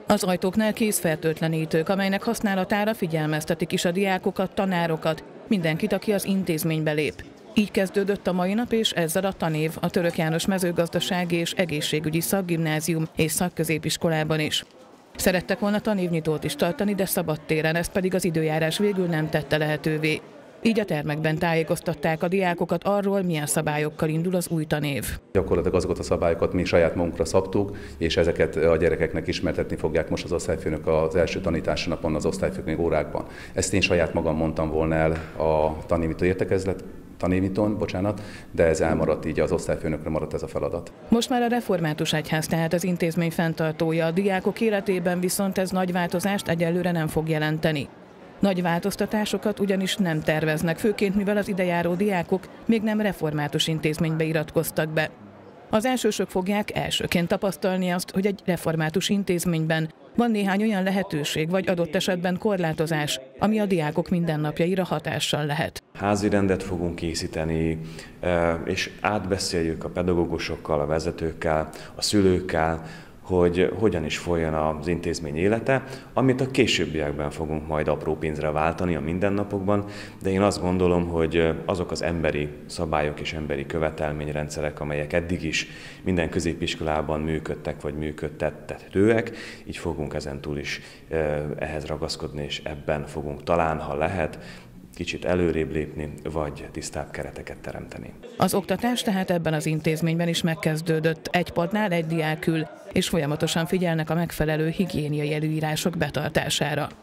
Az ajtóknál kézfertőtlenítők, amelynek használatára figyelmeztetik is a diákokat, tanárokat, mindenkit, aki az intézménybe lép. Így kezdődött a mai nap, és ezzel a tanév a Török János Mezőgazdasági és Egészségügyi Szakgimnázium és Szakközépiskolában is. Szerettek volna tanévnyitót is tartani, de szabadtéren, ezt pedig az időjárás végül nem tette lehetővé. Így a termekben tájékoztatták a diákokat arról, milyen szabályokkal indul az új tanév. Gyakorlatilag azokat a szabályokat mi saját magunkra szabtuk, és ezeket a gyerekeknek ismertetni fogják most az osztályfőnök az első tanítási napon az osztályfőnök órákban. Ezt én saját magam mondtam volna el a tanévnyitón, de ez elmaradt, így az osztályfőnökre maradt ez a feladat. Most már a református egyház tehát az intézmény fenntartója, a diákok életében viszont ez nagy változást egyelőre nem fog jelenteni. Nagy változtatásokat ugyanis nem terveznek, főként mivel az idejáró diákok még nem református intézménybe iratkoztak be. Az elsősök fogják elsőként tapasztalni azt, hogy egy református intézményben van néhány olyan lehetőség vagy adott esetben korlátozás, ami a diákok mindennapjaira hatással lehet. Házi rendet fogunk készíteni, és átbeszéljük a pedagógusokkal, a vezetőkkel, a szülőkkel, hogy hogyan is folyjon az intézmény élete, amit a későbbiekben fogunk majd apró pénzre váltani a mindennapokban, de én azt gondolom, hogy azok az emberi szabályok és emberi követelményrendszerek, amelyek eddig is minden középiskolában működtek vagy működtethetőek, így fogunk ezentúl is ehhez ragaszkodni, és ebben fogunk talán, ha lehet, kicsit előrébb lépni, vagy tisztább kereteket teremteni. Az oktatás tehát ebben az intézményben is megkezdődött, egy padnál egy diák ül, és folyamatosan figyelnek a megfelelő higiéniai előírások betartására.